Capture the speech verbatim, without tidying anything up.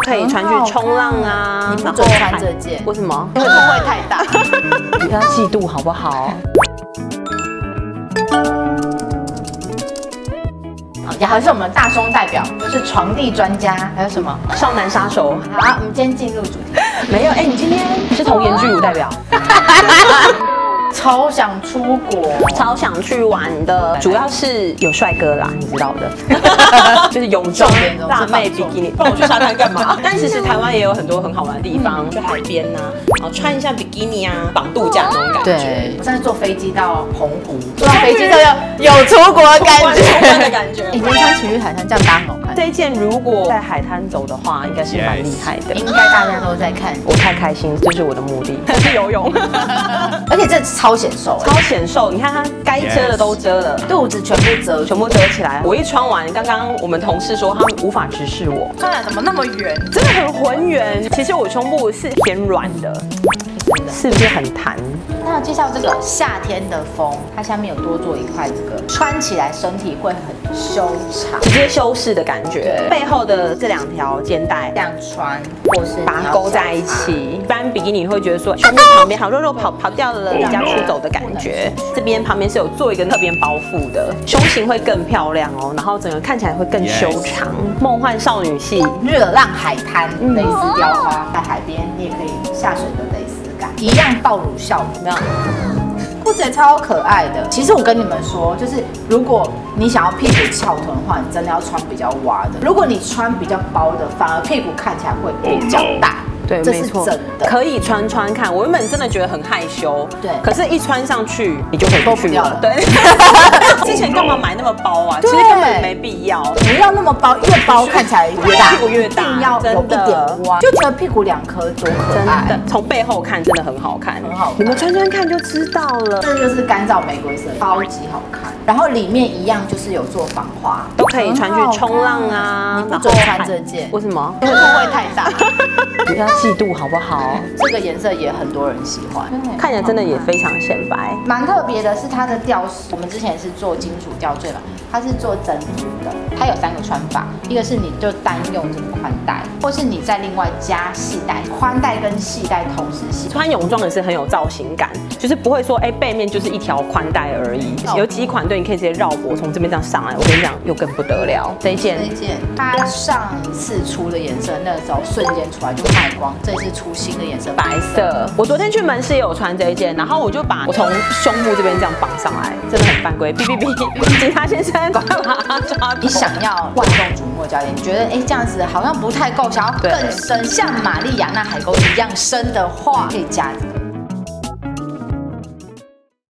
可以穿去冲浪啊。 你不准穿这件， 为什么？ 会不会太大？ 不要嫉妒好不好？ 也还是我们大松代表，就是床地专家，还有什么少男杀手。 好，我们今天进入主题。 没有，哎、欸，你今天是童颜巨乳代表。 超想出国， 超想去玩的，主要是有帅哥啦，你知道的，就是泳装、辣妹、比基尼。不然我去沙滩干嘛？但其实台湾也有很多很好玩的地方，去海边呐，然后穿一下比基尼啊，绑度假那种感觉。 对，我上次坐飞机到澎湖，坐飞机就有有出国的感觉， 出关的感觉。 你今天穿情侣海滩，这样搭很好看。 这一件如果在海滩走的话，应该是蛮厉害的。 应该大家都在看， 我太开心，这是我的目的，是游泳。 而且这超显瘦， 超显瘦，你看它该遮的都遮了， 肚子全部遮， 全部遮起来。我一穿完，刚刚我们同事说他们无法直视我， 穿起来怎么那么圆？ 真的很浑圆。其实我胸部是偏软的，是不是很弹？ 那介绍这个夏天的风，它下面有多做一块这个，穿起来身体会很修长， 直接修饰的感觉。背后的这两条肩带这样穿，或是把它勾在一起。一般比基尼会觉得说胸部旁边好肉肉跑跑掉了，离家出走的感觉。这边旁边是有做一个侧边包覆的，胸型会更漂亮哦，然后整个看起来会更修长。梦幻少女系， 热浪海滩，蕾丝雕花，在海边你也可以下水的蕾丝感，一样爆乳效果。裤子也超可爱的。其实我跟你们说，就是如果你想要屁股翘臀的话，你真的要穿比较挖的。如果你穿比较薄的，反而屁股看起来会比较大。 对， 这是真的， 可以穿穿看。我原本真的觉得很害羞， 对， 可是一穿上去你就回不去了。对，之前干嘛买那么包啊？其实根本没必要， 不要那么包，越包看起来越大， 屁股越大， 一定要有一点挖，就觉得屁股两颗多可爱。 从背后看真的很好看， 很好看。 你们穿穿看就知道了。 这就是干燥玫瑰色，超级好看。然后里面一样就是有做仿花， 都可以穿去冲浪啊。 你不准穿这件， 为什么？ 会不会太大？ 不要嫉妒好不好？ 这个颜色也很多人喜欢， 看起来真的也非常显白。 蛮特别的是它的吊饰，我们之前是做金属吊坠嘛，它是做整组的。它有三个穿法，一个是你就单用这个宽带，或是你再另外加细带，宽带跟细带同时系。 穿泳装也是很有造型感，就是不会说哎、欸、背面就是一条宽带而已。有几款对，你可以直接绕脖从这边这样上来，我跟你讲又更不得了。这一件， 这一件它上一次出的颜色，那个时候瞬间出来就卖光，这次出新的颜色白色。 我昨天去门市也有穿这一件，然后我就把我从胸部这边这样绑上来，真的很犯规。哔哔哔，警察先生，赶快把他抓走。 你想要万众瞩目的教练，你觉得哎、欸、这样子好像不太够，想要更深，像玛丽亚娜海沟一样深的话，可以加这个。